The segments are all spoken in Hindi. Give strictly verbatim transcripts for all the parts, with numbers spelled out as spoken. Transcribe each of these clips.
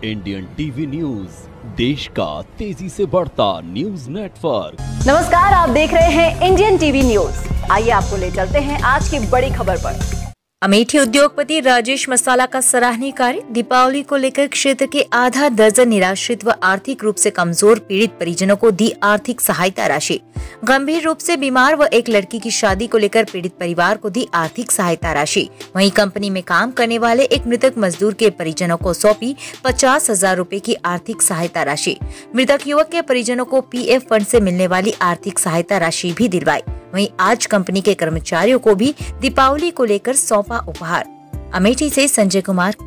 इंडियन टीवी न्यूज, देश का तेजी से बढ़ता न्यूज नेटवर्क। नमस्कार, आप देख रहे हैं इंडियन टीवी न्यूज। आइए आपको ले चलते हैं आज की बड़ी खबर पर। अमेठी उद्योगपति राजेश मसाला का सराहनीय कार्य। दीपावली को लेकर क्षेत्र के आधा दर्जन निराश्रित व आर्थिक रूप से कमजोर पीड़ित परिजनों को दी आर्थिक सहायता राशि। गंभीर रूप से बीमार व एक लड़की की शादी को लेकर पीड़ित परिवार को दी आर्थिक सहायता राशि। वहीं कंपनी में काम करने वाले एक मृतक मजदूर के परिजनों को सौंपी पचास हजार रूपए की आर्थिक सहायता राशि। मृतक युवक के परिजनों को पीएफ फंड से मिलने वाली आर्थिक सहायता राशि भी दिलवाई। वहीं आज कंपनी के कर्मचारियों को भी दीपावली को लेकर सौंपा उपहार। अमेठी से संजय कुमार।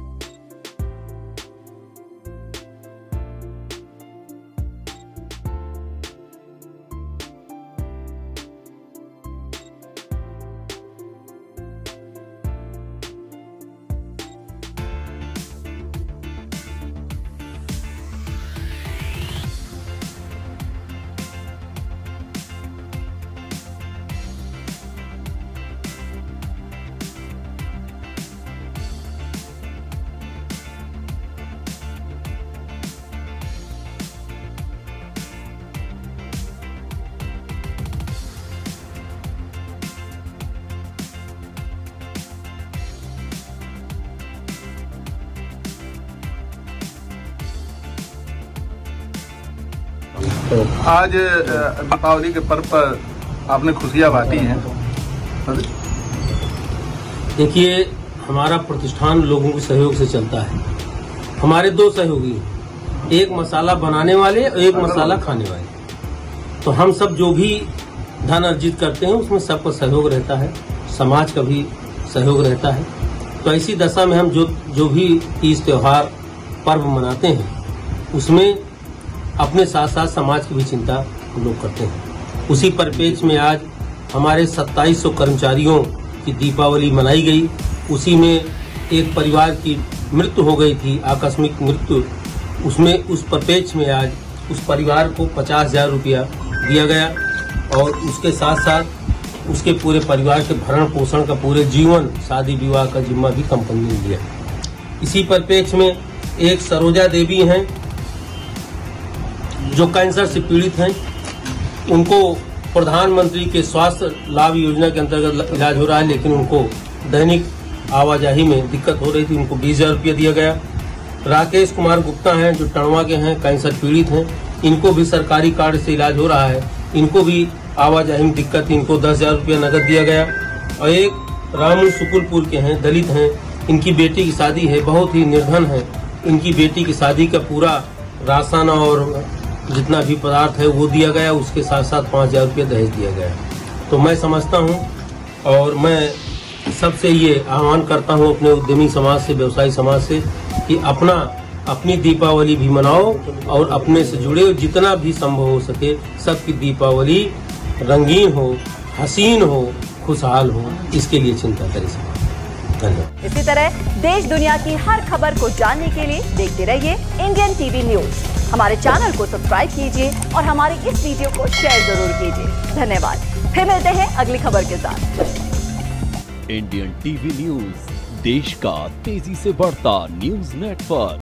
आज दीपावली के पर्व पर आपने खुशियां बांटी हैं। देखिए, हमारा प्रतिष्ठान लोगों के सहयोग से चलता है। हमारे दो सहयोगी, एक मसाला बनाने वाले और एक मसाला खाने वाले। तो हम सब जो भी धन अर्जित करते हैं उसमें सबका सहयोग रहता है, समाज का भी सहयोग रहता है। तो ऐसी दशा में हम जो जो भी तीज त्योहार पर्व मनाते हैं उसमें अपने साथ साथ समाज की भी चिंता हम लोग करते हैं। उसी परिप्रेक्ष्य में आज हमारे सत्ताईस सौ कर्मचारियों की दीपावली मनाई गई। उसी में एक परिवार की मृत्यु हो गई थी, आकस्मिक मृत्यु। उसमें उस परिप्रेक्ष्य में आज उस परिवार को पचास हजार रुपया दिया गया और उसके साथ साथ उसके पूरे परिवार के भरण पोषण का पूरे जीवन शादी विवाह का जिम्मा भी कंपनी ने लिया। इसी परिप्रेक्ष्य में एक सरोजा देवी हैं जो कैंसर से पीड़ित हैं। उनको प्रधानमंत्री के स्वास्थ्य लाभ योजना के अंतर्गत इलाज हो रहा है, लेकिन उनको दैनिक आवाजाही में दिक्कत हो रही थी। उनको बीस हजार रुपया दिया गया। राकेश कुमार गुप्ता हैं जो टणवा के हैं, कैंसर पीड़ित हैं। इनको भी सरकारी कार्ड से इलाज हो रहा है। इनको भी आवाजाही में दिक्कत थी, इनको दस हजार रुपया नकद दिया गया। और एक रामू सुकुलपुर के हैं, दलित हैं। इनकी बेटी की शादी है, बहुत ही निर्धन है। इनकी बेटी की शादी का पूरा राशन और जितना भी पदार्थ है वो दिया गया। उसके साथ साथ पाँच हजार रुपये दहेज दिया गया। तो मैं समझता हूँ और मैं सबसे ये आह्वान करता हूँ अपने उद्यमी समाज से, व्यवसायी समाज से, कि अपना अपनी दीपावली भी मनाओ और अपने से जुड़े जितना भी संभव हो सके सबकी दीपावली रंगीन हो, हसीन हो, खुशहाल हो, इसके लिए चिंता करें। धन्यवाद। इसी तरह देश दुनिया की हर खबर को जानने के लिए देखते रहिए इंडियन टीवी न्यूज। हमारे चैनल को सब्सक्राइब कीजिए और हमारे इस वीडियो को शेयर जरूर कीजिए। धन्यवाद। फिर मिलते हैं अगली खबर के साथ। इंडियन टीवी न्यूज, देश का तेजी से बढ़ता न्यूज नेटवर्क।